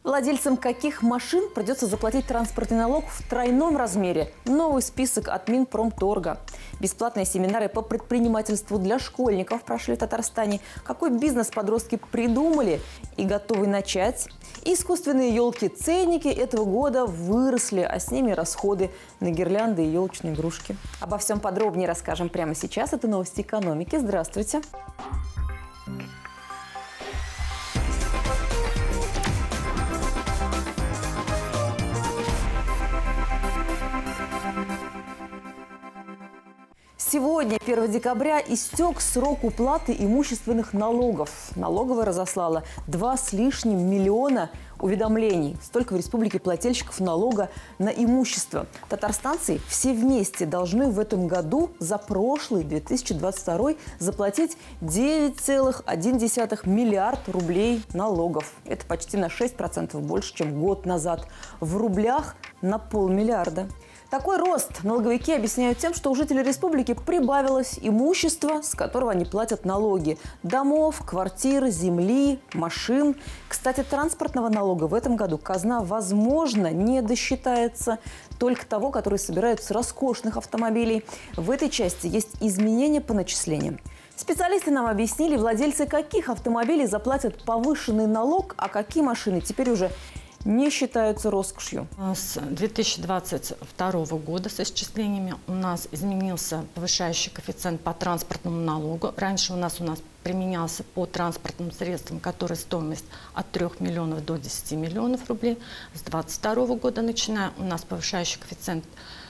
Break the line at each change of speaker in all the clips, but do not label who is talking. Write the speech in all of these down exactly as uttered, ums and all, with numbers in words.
Владельцам каких машин придется заплатить транспортный налог в тройном размере? Новый список от Минпромторга. Бесплатные семинары по предпринимательству для школьников прошли в Татарстане. Какой бизнес подростки придумали и готовы начать? Искусственные елки-ценники этого года выросли, а с ними расходы на гирлянды и елочные игрушки. Обо всем подробнее расскажем прямо сейчас. Это новости экономики. Здравствуйте. Сегодня, первого декабря, истек срок уплаты имущественных налогов. Налоговая разослала два с лишним миллиона уведомлений. Столько в республике плательщиков налога на имущество. Татарстанцы все вместе должны в этом году за прошлый две тысячи двадцать второй заплатить девять целых одна десятая миллиарда рублей налогов. Это почти на шесть процентов больше, чем год назад. В рублях на полмиллиарда. Такой рост налоговики объясняют тем, что у жителей республики прибавилось имущество, с которого они платят налоги. Домов, квартир, земли, машин. Кстати, транспортного налога в этом году казна, возможно, не досчитается, только того, который собирают с роскошных автомобилей. В этой части есть изменения по начислениям. Специалисты нам объяснили, владельцы каких автомобилей заплатят повышенный налог, а какие машины теперь уже не считаются роскошью.
С две тысячи двадцать второго года с исчислениями у нас изменился повышающий коэффициент по транспортному налогу. Раньше у нас у нас применялся по транспортным средствам, которые стоимость от трёх миллионов до десяти миллионов рублей. С две тысячи двадцать второго года начиная у нас повышающий коэффициент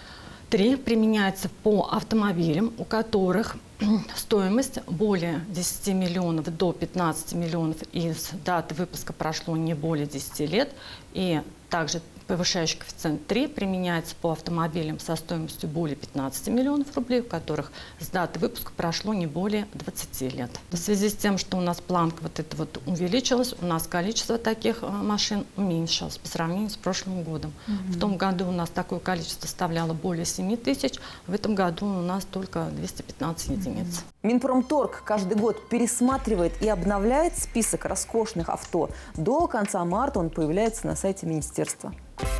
три применяется по автомобилям, у которых стоимость более десяти миллионов до пятнадцати миллионов и с даты выпуска прошло не более десяти лет. И также повышающий коэффициент три применяется по автомобилям со стоимостью более пятнадцати миллионов рублей, у которых с даты выпуска прошло не более двадцати лет. В связи с тем, что у нас планка вот эта вот увеличилась, у нас количество таких машин уменьшилось по сравнению с прошлым годом. Mm-hmm. В том году у нас такое количество составляло более семи тысяч, в этом году у нас только двести пятнадцать единиц.
Минпромторг каждый год пересматривает и обновляет список роскошных авто. До конца марта он появляется на сайте министерства.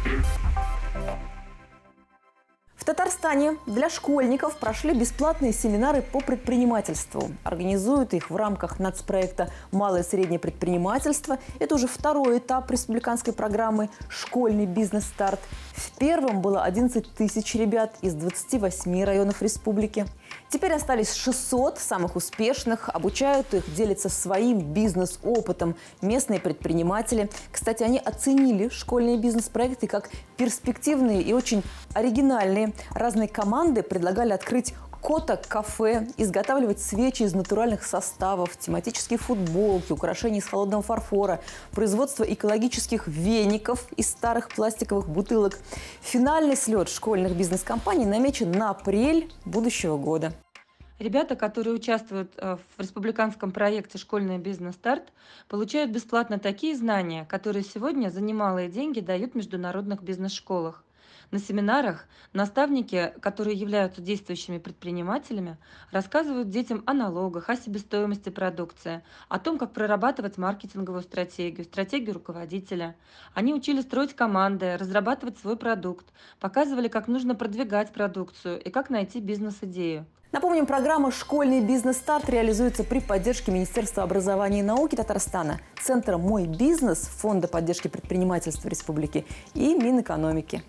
В Татарстане для школьников прошли бесплатные семинары по предпринимательству. Организуют их в рамках нацпроекта «Малое и среднее предпринимательство». Это уже второй этап республиканской программы «Школьный бизнес-старт». В первом было одиннадцать тысяч ребят из двадцати восьми районов республики. Теперь остались шестьсот самых успешных. Обучают их, делятся своим бизнес-опытом местные предприниматели. Кстати, они оценили школьные бизнес-проекты как перспективные и очень оригинальные. Разные команды предлагали открыть кота-кафе, изготавливать свечи из натуральных составов, тематические футболки, украшения из холодного фарфора, производство экологических веников из старых пластиковых бутылок. Финальный слет школьных бизнес-компаний намечен на апрель будущего года.
Ребята, которые участвуют в республиканском проекте «Школьный бизнес-старт», получают бесплатно такие знания, которые сегодня за немалые деньги дают в международных бизнес-школах. На семинарах наставники, которые являются действующими предпринимателями, рассказывают детям о налогах, о себестоимости продукции, о том, как прорабатывать маркетинговую стратегию, стратегию руководителя. Они учили строить команды, разрабатывать свой продукт, показывали, как нужно продвигать продукцию и как найти бизнес-идею.
Напомним, программа «Школьный бизнес-старт» реализуется при поддержке Министерства образования и науки Татарстана, Центра «Мой бизнес», Фонда поддержки предпринимательства Республики и Минэкономики.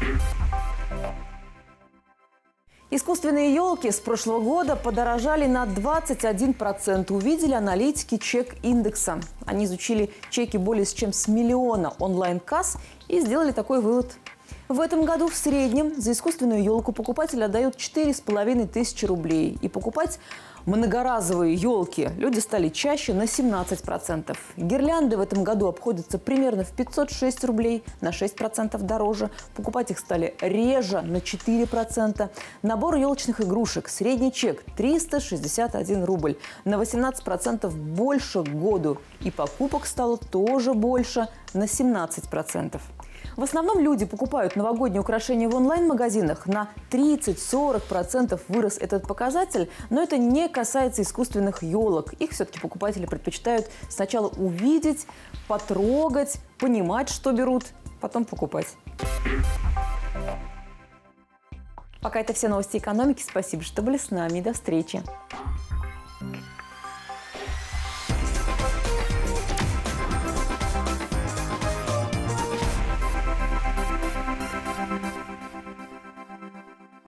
Искусственные елки с прошлого года подорожали на двадцать один процент, увидели аналитики чек-индекса. Они изучили чеки более чем с миллиона онлайн-касс и сделали такой вывод. В этом году в среднем за искусственную елку покупатели отдают четыре с половиной тысячи рублей. И покупать многоразовые елки люди стали чаще на семнадцать процентов. Гирлянды в этом году обходятся примерно в пятьсот шесть рублей, на шесть процентов дороже. Покупать их стали реже, на четыре процента. Набор елочных игрушек, средний чек триста шестьдесят один рубль, на восемнадцать процентов больше к году. И покупок стало тоже больше, на семнадцать процентов. В основном люди покупают новогодние украшения в онлайн-магазинах. На тридцать-сорок процентов вырос этот показатель, но это не касается искусственных елок. Их все-таки покупатели предпочитают сначала увидеть, потрогать, понимать, что берут, потом покупать. Пока это все новости экономики. Спасибо, что были с нами. До встречи.